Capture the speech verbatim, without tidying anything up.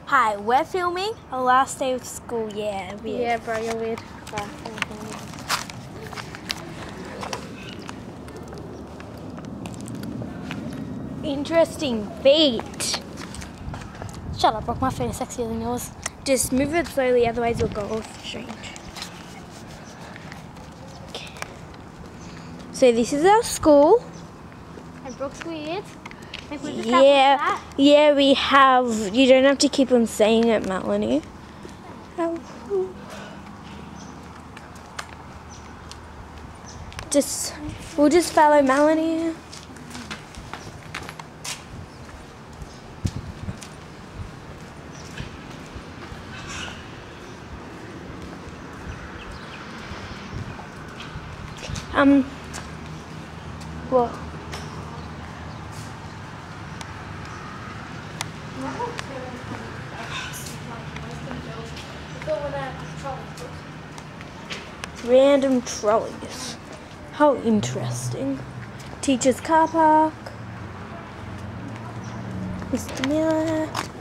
Hi, we're filming our last day of school. Yeah, weird. Yeah, bro, you're weird. Interesting feet. Shut up, Brock. My feet are sexier than yours. Just move it slowly, otherwise it'll go all strange. Okay. So this is our school. And Brooke's weird. Like we just Yeah, have yeah, we have. You don't have to keep on saying it, Melanie. Oh. Just, we'll just follow Melanie. Um, what? Random trolleys. How interesting. Teacher's car park. Mister Miller.